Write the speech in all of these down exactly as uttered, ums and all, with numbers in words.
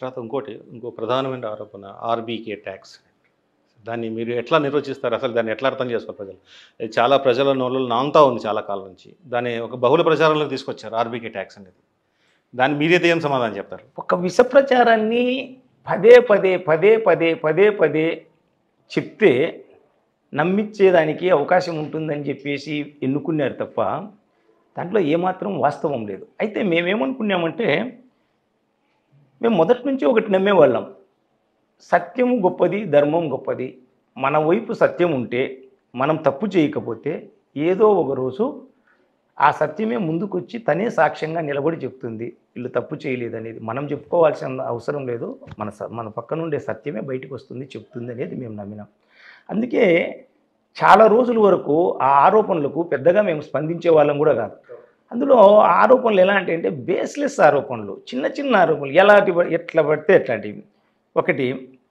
తర్వాత ఇంకోటి ఇంకో ప్రధానమైన ఆరోపణ ఆర్బీకే ట్యాక్స్. దాన్ని మీరు ఎట్లా నిర్వచిస్తారు? అసలు దాన్ని ఎట్లా అర్థం చేసుకోవాలి ప్రజలు? ఇది చాలా ప్రజల నోళ్ళలో నానుతా ఉంది చాలా కాలం నుంచి. దాన్ని ఒక బహుళ ప్రచారంలోకి తీసుకొచ్చారు ఆర్బీకే ట్యాక్స్ అనేది. దాన్ని మీరైతే ఏం సమాధానం చెప్తారు? ఒక విష ప్రచారాన్ని పదే పదే పదే పదే పదే పదే చెప్తే నమ్మించేదానికి అవకాశం ఉంటుందని చెప్పేసి ఎన్నుకున్నారు తప్ప దాంట్లో ఏమాత్రం వాస్తవం లేదు. అయితే మేమేమనుకున్నామంటే మేము మొదటి నుంచి ఒకటి నమ్మేవాళ్ళం. సత్యం గొప్పది, ధర్మం గొప్పది. మన వైపు సత్యం ఉంటే మనం తప్పు చేయకపోతే ఏదో ఒక రోజు ఆ సత్యమే ముందుకొచ్చి తనే సాక్ష్యంగా నిలబడి చెప్తుంది వీళ్ళు తప్పు చేయలేదనేది. మనం చెప్పుకోవాల్సిన అవసరం లేదు. మన స మన పక్కన ఉండే సత్యమే బయటకు వస్తుంది, చెప్తుంది అనేది మేము నమ్మినాం. అందుకే చాలా రోజుల వరకు ఆ ఆరోపణలకు పెద్దగా మేము స్పందించే వాళ్ళం కూడా కాదు. అందులో ఆరోపణలు ఎలాంటి అంటే బేస్లెస్ ఆరోపణలు, చిన్న చిన్న ఆరోపణలు, ఎలాంటి ఎట్లా పడితే ఎట్లాంటివి. ఒకటి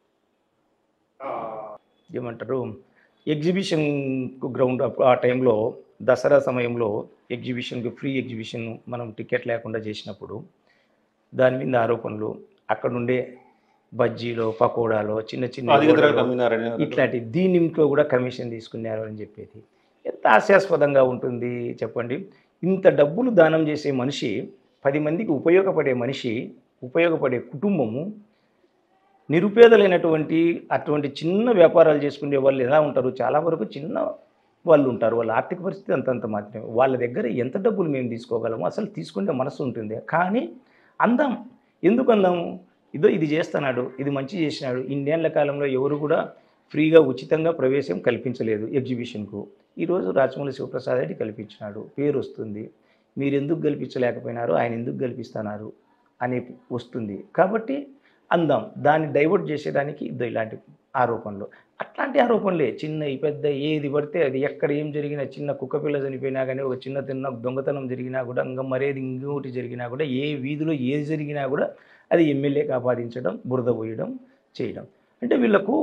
ఏమంటారు, ఎగ్జిబిషన్ గ్రౌండ్ ఆ టైంలో దసరా సమయంలో ఎగ్జిబిషన్కి ఫ్రీ ఎగ్జిబిషన్ మనం టికెట్ లేకుండా చేసినప్పుడు దాని మీద ఆరోపణలు, అక్కడుండే బజ్జీలో పకోడాలో చిన్న చిన్న ఇట్లాంటి దీని ఇంట్లో కూడా కమిషన్ తీసుకున్నారు అని చెప్పేది ఎంత హాస్యాస్పదంగా ఉంటుంది చెప్పండి. ఇంత డబ్బులు దానం చేసే మనిషి, పది మందికి ఉపయోగపడే మనిషి, ఉపయోగపడే కుటుంబము, నిరుపేదలైనటువంటి అటువంటి చిన్న వ్యాపారాలు చేసుకునే వాళ్ళు ఎలా ఉంటారు? చాలా వరకు చిన్న వాళ్ళు ఉంటారు. వాళ్ళ ఆర్థిక పరిస్థితి అంతంత మాత్రమే. వాళ్ళ దగ్గర ఎంత డబ్బులు మేము తీసుకోగలము? అసలు తీసుకునే మనసు ఉంటుంది. కానీ అందాం. ఎందుకు అందాము? ఇదో ఇది చేస్తున్నాడు, ఇది మంచి చేసినాడు. ఇన్నేళ్ల కాలంలో ఎవరు కూడా ఫ్రీగా ఉచితంగా ప్రవేశం కల్పించలేదు ఎగ్జిబిషన్కు. ఈరోజు రాజమౌళి శివప్రసాద్ రెడ్డి కల్పించినాడు, పేరు వస్తుంది. మీరు ఎందుకు కల్పించలేకపోయినారు, ఆయన ఎందుకు కల్పిస్తున్నారు అని వస్తుంది. కాబట్టి అందాం. దాన్ని డైవర్ట్ చేసేదానికి ఇదో ఇలాంటి ఆరోపణలు, అట్లాంటి ఆరోపణలే చిన్నవి పెద్ద ఏది పడితే అది. ఎక్కడ ఏం జరిగినా, చిన్న కుక్క పిల్ల చనిపోయినా కానీ, ఒక చిన్న తిన్న దొంగతనం జరిగినా కూడా, ఇంకా మరేది ఇంకోటి జరిగినా కూడా, ఏ వీధిలో ఏది జరిగినా కూడా అది ఎమ్మెల్యేకి ఆపాదించడం, బురద పోయడం, చేయడం. అంటే వీళ్ళకు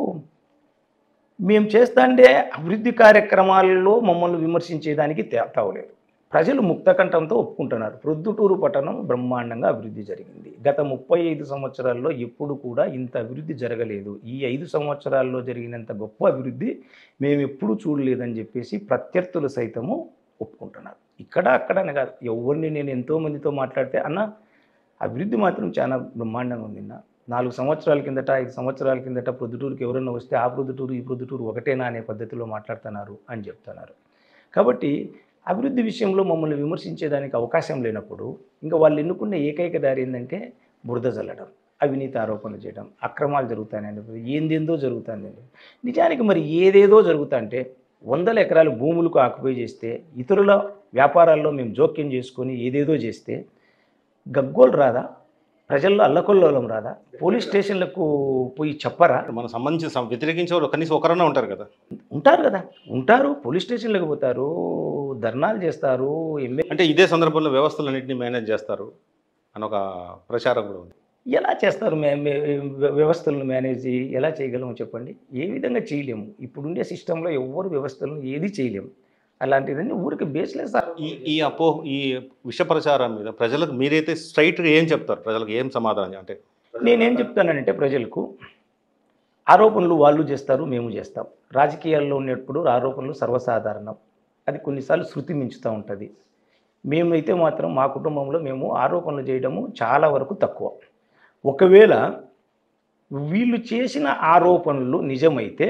మేము చేస్తాండే అభివృద్ధి కార్యక్రమాల్లో మమ్మల్ని విమర్శించేదానికి తావలేదు. ప్రజలు ముక్తకంఠంతో ఒప్పుకుంటున్నారు. ప్రొద్దుటూరు పట్టణం బ్రహ్మాండంగా అభివృద్ధి జరిగింది. గత ముప్పై ఐదు సంవత్సరాల్లో ఎప్పుడు కూడా ఇంత అభివృద్ధి జరగలేదు. ఈ ఐదు సంవత్సరాల్లో జరిగినంత గొప్ప అభివృద్ధి మేము ఎప్పుడూ చూడలేదని చెప్పేసి ప్రత్యర్థులు సైతము ఒప్పుకుంటున్నారు. ఇక్కడ అక్కడనే కాదు, ఎవరిని నేను ఎంతోమందితో మాట్లాడితే అన్న అభివృద్ధి మాత్రం చాలా బ్రహ్మాండంగా ఉంది. నాలుగు సంవత్సరాల కిందట, ఐదు సంవత్సరాల కిందట ప్రొద్దుటూరుకి ఎవరైనా వస్తే ఆ ప్రొద్దుటూరు ఈ ప్రొద్దుటూరు ఒకటేనా అనే పద్ధతిలో మాట్లాడుతున్నారు అని చెప్తున్నారు. కాబట్టి అభివృద్ధి విషయంలో మమ్మల్ని విమర్శించేదానికి అవకాశం లేనప్పుడు ఇంకా వాళ్ళు ఎన్నుకున్న ఏకైక దారి ఏంటంటే బురద చల్లడం, అవినీతి ఆరోపణలు చేయడం, అక్రమాలు జరుగుతాయని, ఏందేందో జరుగుతుందండి. నిజానికి మరి ఏదేదో జరుగుతుంటే వందల ఎకరాలు భూములకు ఆక్యుపై చేస్తే, ఇతరుల వ్యాపారాల్లో మేము జోక్యం చేసుకొని ఏదేదో చేస్తే గగ్గోలు రాదా? ప్రజల్లో అల్లకొల్లోలం రాదా? పోలీస్ స్టేషన్లకు పోయి చెప్పరా? మన సంబంధించి వ్యతిరేకించే వాళ్ళు కనీసం ఒకరన్నా ఉంటారు కదా. ఉంటారు కదా, ఉంటారు. పోలీస్ స్టేషన్లకు పోతారు, ధర్నాలు చేస్తారు. ఎమ్మె అంటే ఇదే సందర్భంలో వ్యవస్థలన్నింటినీ మేనేజ్ చేస్తారు అని ఒక ప్రచారం కూడా ఉంది. ఎలా చేస్తారు? మే వ్యవస్థలను మేనేజ్ ఎలా చేయగలము చెప్పండి? ఏ విధంగా చేయలేము. ఇప్పుడుండే సిస్టంలో ఎవరు వ్యవస్థలను ఏది చేయలేము. అలాంటిదని ఊరికి బేస్లెస్. ఈ ఈ అపో ఈ విష ప్రచారం మీద ప్రజలకు మీరైతే స్ట్రైట్గా ఏం చెప్తారు? ప్రజలకు ఏం సమాధానం? అంటే నేనేం చెప్తానంటే ప్రజలకు ఆరోపణలు వాళ్ళు చేస్తారు, మేము చేస్తాం. రాజకీయాల్లో ఉన్నప్పుడు ఆరోపణలు సర్వసాధారణం. అది కొన్నిసార్లు శృతి మించుతూ ఉంటుంది. మేమైతే మాత్రం మా కుటుంబంలో మేము ఆరోపణలు చేయడము చాలా వరకు తక్కువ. ఒకవేళ వీళ్ళు చేసిన ఆరోపణలు నిజమైతే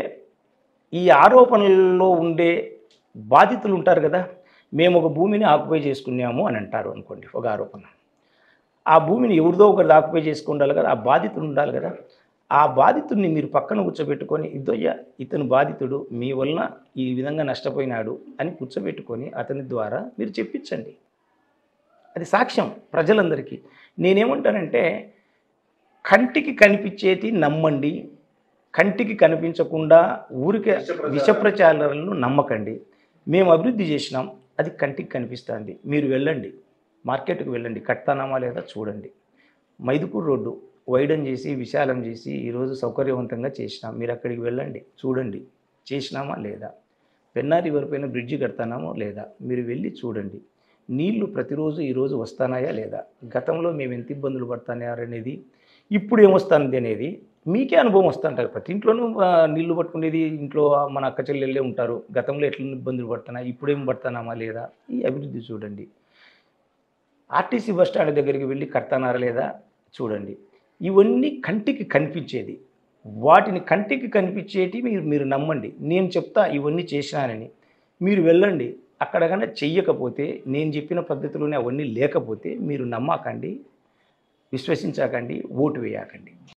ఈ ఆరోపణల్లో ఉండే బాధితులు ఉంటారు కదా, మేము ఒక భూమిని ఆక్యుపై చేసుకున్నాము అని అంటారు అనుకోండి, ఒక ఆరోపణ. ఆ భూమిని ఎవరిదో ఒకరు ఆక్యుపై చేసుకుండాలి కదా, ఆ బాధితుడు ఉండాలి కదా. ఆ బాధితుడిని మీరు పక్కన కూర్చోబెట్టుకొని, ఇద్దోయ్య ఇతను బాధితుడు, మీ వలన ఈ విధంగా నష్టపోయినాడు అని కూర్చోబెట్టుకొని అతని ద్వారా మీరు చెప్పించండి. అది సాక్ష్యం ప్రజలందరికీ. నేనేమంటానంటే కంటికి కనిపించేటి నమ్మండి, కంటికి కనిపించకుండా ఊరికే విష ప్రచారాలను నమ్మకండి. మేము అభివృద్ధి చేసినాం, అది కంటికి కనిపిస్తుంది. మీరు వెళ్ళండి, మార్కెట్కి వెళ్ళండి, కట్టానామా లేదా చూడండి. మైదుకూరు రోడ్డు వైడన్ చేసి విశాలం చేసి ఈరోజు సౌకర్యవంతంగా చేసినాం. మీరు అక్కడికి వెళ్ళండి, చూడండి చేసినామా లేదా. పెన్నా రివర్ పైన బ్రిడ్జి కడతానామో లేదా, మీరు వెళ్ళి చూడండి. నీళ్లు ప్రతిరోజు ఈరోజు వస్తానాయా లేదా, గతంలో మేము ఎంత ఇబ్బందులు పడుతున్నాయనేది ఇప్పుడు ఏమొస్తుంది అనేది మీకే అనుభవం వస్తుంటుంది. ప్రతి ఇంట్లోనూ ఆహ్, నీళ్లు పట్టుకునేది ఇంట్లో మన అక్క చెల్లెళ్ళే ఉంటారు. గతంలో ఎట్లా ఇబ్బందులు పడుతున్నా, ఇప్పుడేం పడుతున్నామా లేదా? ఈ అభివృద్ధి చూడండి. ఆర్టీసీ బస్ స్టాండ్ దగ్గరికి వెళ్ళి కడతన్నారా లేదా చూడండి. ఇవన్నీ కంటికి కనిపించేది. వాటిని కంటికి కనిపించేటి మీరు మీరు నమ్మండి. నేను చెప్తా ఇవన్నీ చేసినానని. మీరు వెళ్ళండి. అక్కడ గనక చెయ్యకపోతే, నేను చెప్పిన పద్ధతిలోనే అవన్నీ లేకపోతే మీరు నమ్మకండి, విశ్వసించకండి, ఓటు వేయకండి.